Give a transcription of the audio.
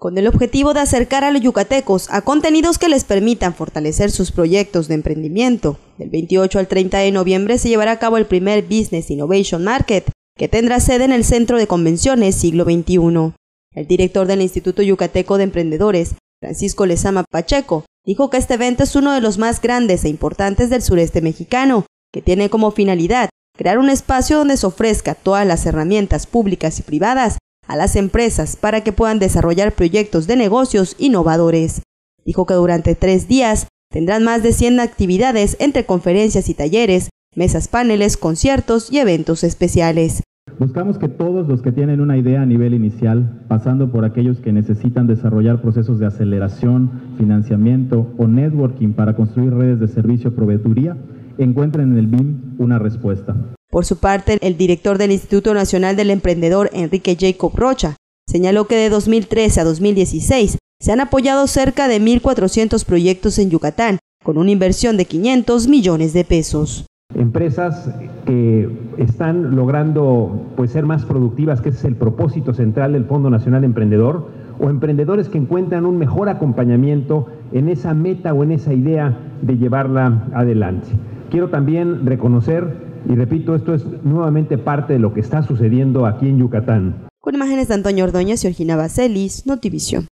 con el objetivo de acercar a los yucatecos a contenidos que les permitan fortalecer sus proyectos de emprendimiento. Del 28 al 30 de noviembre se llevará a cabo el primer Business Innovation Market, que tendrá sede en el Centro de Convenciones Siglo XXI. El director del Instituto Yucateco de Emprendedores, Francisco Lezama Pacheco, dijo que este evento es uno de los más grandes e importantes del sureste mexicano, que tiene como finalidad crear un espacio donde se ofrezca todas las herramientas públicas y privadas a las empresas para que puedan desarrollar proyectos de negocios innovadores. Dijo que durante 3 días tendrán más de 100 actividades entre conferencias y talleres, mesas paneles, conciertos y eventos especiales. Buscamos que todos los que tienen una idea a nivel inicial, pasando por aquellos que necesitan desarrollar procesos de aceleración, financiamiento o networking para construir redes de servicio proveeduría, encuentren en el BIM una respuesta. Por su parte, el director del Instituto Nacional del Emprendedor, Enrique Jacob Rocha, señaló que de 2013 a 2016 se han apoyado cerca de 1,400 proyectos en Yucatán, con una inversión de 500 millones de pesos. Empresas que están logrando ser más productivas, que ese es el propósito central del Fondo Nacional Emprendedor, o emprendedores que encuentran un mejor acompañamiento en esa meta o en esa idea de llevarla adelante. Quiero también reconocer, y repito, esto es nuevamente parte de lo que está sucediendo aquí en Yucatán. Con imágenes de Antonio Ordóñez y Georgina Baselis, Notivisión.